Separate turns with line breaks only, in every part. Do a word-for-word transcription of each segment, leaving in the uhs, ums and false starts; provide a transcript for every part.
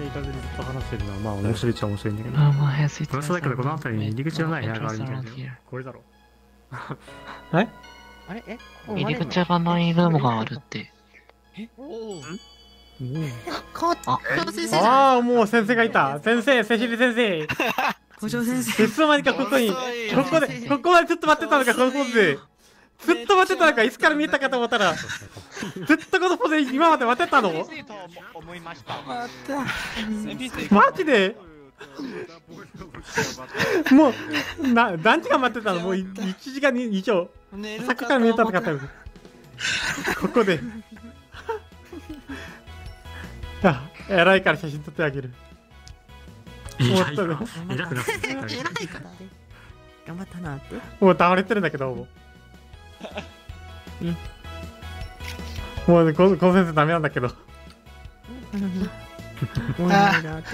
行かずにずっと話してるのはまあ面白いっちゃ面白いんだけど。
噂だけどこの辺りに入り口のない部屋があるみたいだよ。
これだろ。
え
あれえ
入り口はないルームがあるって。
えおお。
変わった。ああ、もう先生がいた。先生、セシリ先生。
校長先生。
いつの間にかここに、ここで、ここまでずっと待ってたのか、このポーズで。ずっと待ってたのか、いつから見えたかと思ったら、ずっとこのポーズで今まで待ってたの？マジで？もう、な、何時間待ってたの？もういちじかん以上。さっきから見えたのかった。ここで。あ、偉いから写真撮ってあげる。
偉いか。偉くなくて。
偉いから。頑張ったなって。
もう倒れてるんだけど。もう、もうこのこの先生ダメなんだけど。
もうダメだって。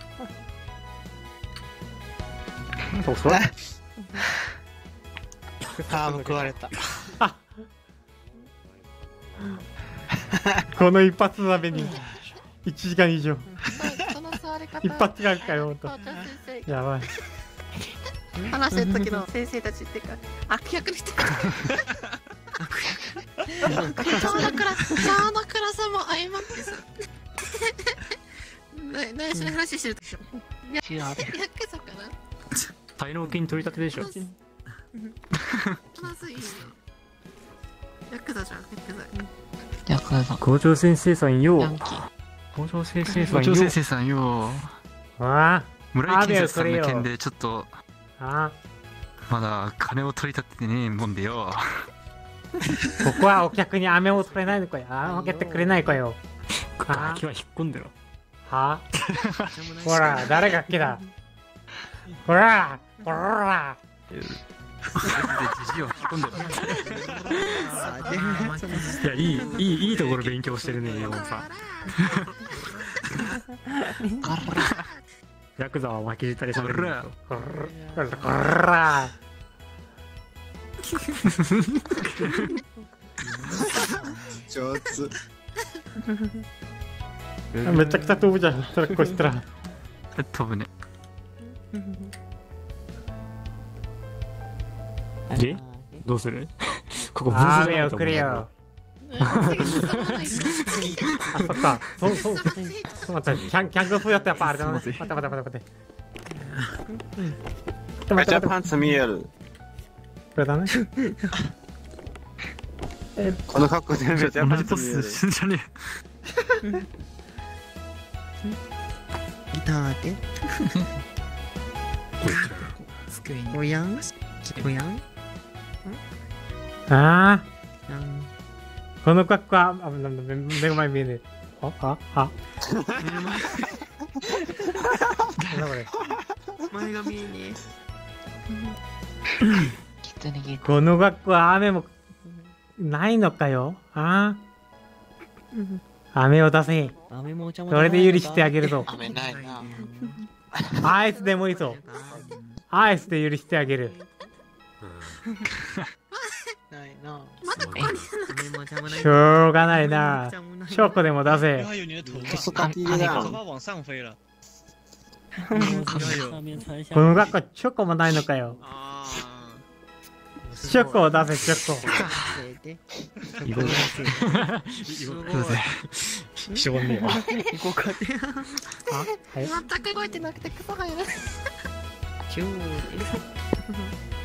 そうそう。
ああ、報われた。
この一発のためにいちじかん以上。一発があるかよ、ほんと。やばい。
話してる時の先生たちっていうか、悪役の人。ちょうどクラ、ちょうどクラスも相まってさ。内緒の話してる時。ヤクザかな。
滞納金取り立てでしょ。
まずいいよ。ヤクザじゃん、ヤクザ。
ヤクザ。
校長先生さんよ。
校長先生さんよ。校長先生さんよ。
ああ。
村井建設さんの件でちょっと。
ああ。
まだ金を取り立ててねえもんでよ。
ここはお客に飴を取れないのかよ。あげてくれないかよ。
ガキは引っ込んでろ。
はあ。ほら、誰がっけだ。ほら、ほら。
いや、いい、いい、いいところ勉強してるね、山本さん。ヤクザは巻き舌で喋る。
ほら。
上手。
めちゃくちゃ飛ぶじゃん、それこしたら。
飛ぶね。
でどうする？ここブ
ースで送れよ。あ、そっか。そう、そう。待って、キャン、キャングフーやったらやっぱあれだな。待って待って待って待って。
ガチャパンツ見える。
これだね。
この格好でガチャパンツ見える。
死んじゃね
ギターで。おやんおやん
ああ。この格好は、あ、なんだ、目の前見えねえ。あ、あ、あ。なんだこれ。
前が見えね
え。この格好は雨もないのかよ。ああ。雨を出せ。それで許してあげるぞ。
雨ないな。
アイスでもいいぞ。アイスで許してあげる。
ないな。
まだここに。
しょうがないな。ショコでも出せ。この学校チョコもないのかよ。チョコを出せ、チョコ。
いろいろ。すごい。しょうがねえわ。
全く動いてなくてクソがいる。